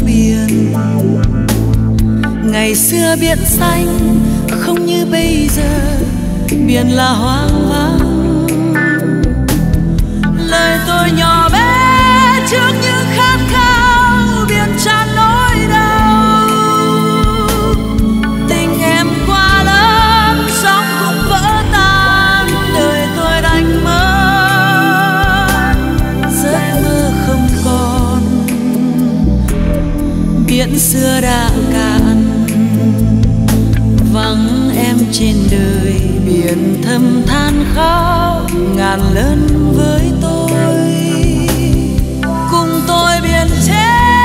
biển. Ngày xưa biển xanh không như bây giờ, biển là hoang vắng. Lời tôi nhỏ bé trước những khát khao, biển tràn nỗi đau. Tình em quá lớn, sóng cũng vỡ tan, đời tôi đánh mất giấc mơ không còn. Biển xưa đã cạn, vắng em trên đời, biển thầm than khóc ngàn lần với tôi. Cùng tôi biển chết,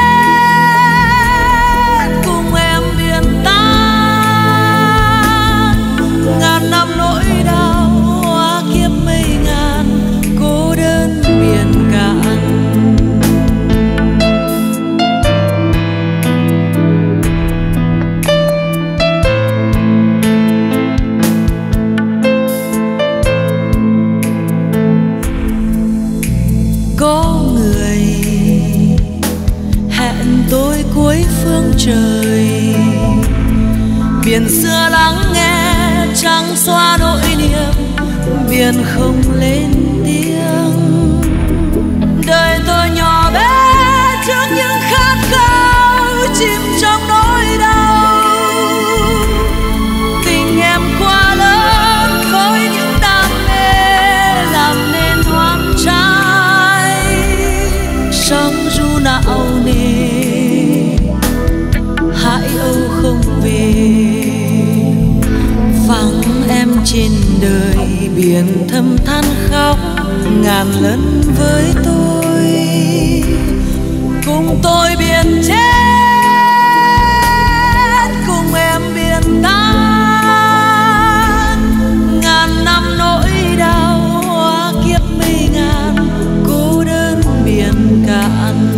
cùng em biển tan, ngàn năm nỗi đau hóa kiếp mây ngàn, cô đơn biển cạn. Cuối phương trời, biển xưa lắng nghe trăng xóa nỗi niềm, biển không lên tiếng. Đời tôi nhỏ bé trước những khát khao, chìm trong nỗi đau. Tình em quá lớn với những đam mê, làm nên hoang trái. Sóng ru não nề, hải âu không về, vắng em trên đời, biển thầm than khóc ngàn lần với tôi. Cùng tôi biển chết, cùng em biển tan, ngàn năm nỗi đau hóa kiếp mây ngàn, cô đơn biển cạn.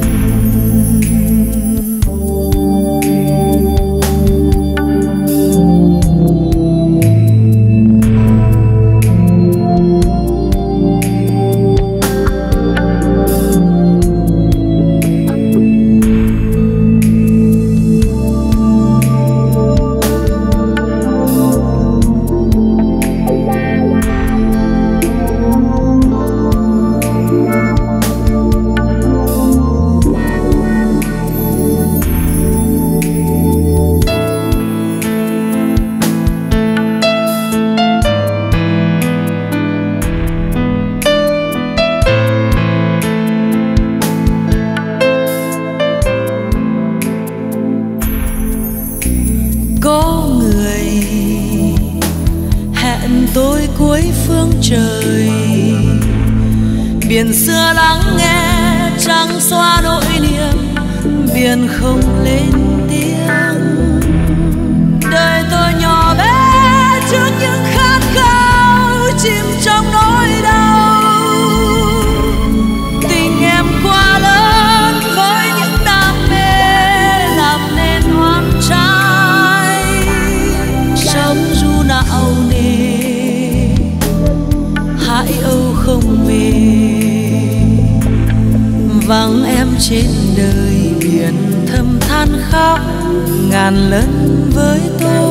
Tôi cuối phương trời, biển xưa lắng nghe trăng xóa nỗi niềm, biển không lên tiếng. Đời tôi nhỏ bé trước những khát khao, chìm trong nỗi đau. Tình em quá lớn với những đam mê, làm nên hoang trái. Sóng ru não nề, hải âu không về, vắng em trên đời, biển thầm than khóc ngàn lần với tôi.